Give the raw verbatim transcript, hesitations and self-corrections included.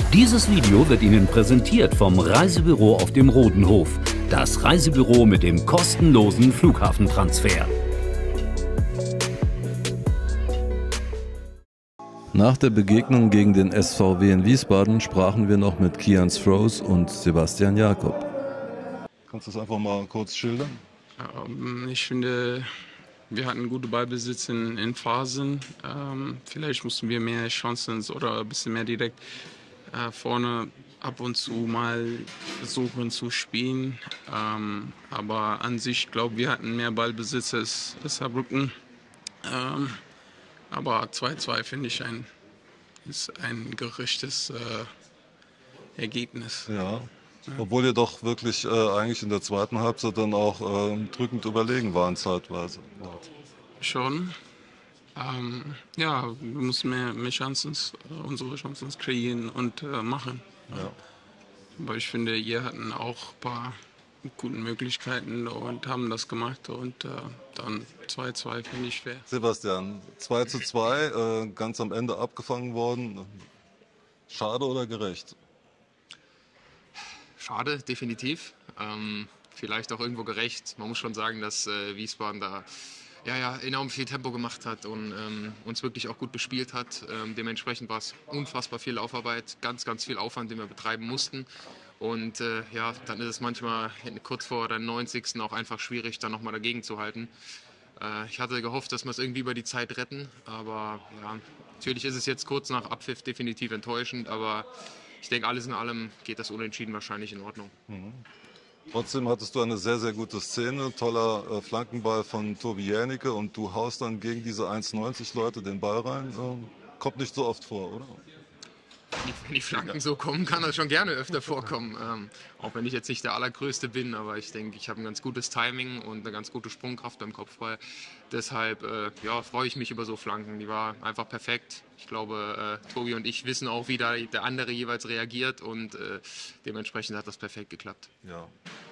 Dieses Video wird Ihnen präsentiert vom Reisebüro auf dem Rodenhof. Das Reisebüro mit dem kostenlosen Flughafentransfer. Nach der Begegnung gegen den S V W in Wiesbaden sprachen wir noch mit Kian Strohs und Sebastian Jakob. Kannst du das einfach mal kurz schildern? Ähm, ich finde, wir hatten gute Ballbesitz in, in Phasen. Ähm, vielleicht mussten wir mehr Chancen oder ein bisschen mehr direkt äh, vorne ab und zu mal versuchen zu spielen. Ähm, aber an sich, glaube ich, wir hatten mehr Ballbesitz als, als Saarbrücken. Ähm, aber zwei zwei finde ich ein, ist ein gerechtes äh, Ergebnis. Ja. Obwohl ihr doch wirklich äh, eigentlich in der zweiten Halbzeit dann auch äh, drückend überlegen waren zeitweise. Ja. Schon. Ähm, ja, wir müssen mehr, mehr Chancen, äh, unsere Chancen kreieren und äh, machen. Ja. Aber ich finde, ihr hatten auch ein paar gute Möglichkeiten und haben das gemacht und äh, dann zwei zwei finde ich fair. Sebastian, zwei zu zwei, äh, ganz am Ende abgefangen worden. Schade oder gerecht? Schade, definitiv. Ähm, vielleicht auch irgendwo gerecht. Man muss schon sagen, dass äh, Wiesbaden da ja, ja, enorm viel Tempo gemacht hat und ähm, uns wirklich auch gut bespielt hat. Ähm, dementsprechend war es unfassbar viel Laufarbeit, ganz, ganz viel Aufwand, den wir betreiben mussten. Und äh, ja, dann ist es manchmal kurz vor der neunzigsten auch einfach schwierig, da nochmal dagegen zu halten. Äh, ich hatte gehofft, dass wir es irgendwie über die Zeit retten, aber ja, natürlich ist es jetzt kurz nach Abpfiff definitiv enttäuschend, aber ich denke, alles in allem geht das Unentschieden wahrscheinlich in Ordnung. Mhm. Trotzdem hattest du eine sehr, sehr gute Szene, toller äh, Flankenball von Tobi Jänicke und du haust dann gegen diese eins neunzig Leute den Ball rein. Ähm, kommt nicht so oft vor, oder? Wenn die Flanken so kommen, kann das schon gerne öfter vorkommen. Ähm, auch wenn ich jetzt nicht der Allergrößte bin, aber ich denke, ich habe ein ganz gutes Timing und eine ganz gute Sprungkraft beim Kopfball. Deshalb äh, ja, freue ich mich über so Flanken. Die war einfach perfekt. Ich glaube, äh, Tobi und ich wissen auch, wie da der andere jeweils reagiert und äh, dementsprechend hat das perfekt geklappt. Ja.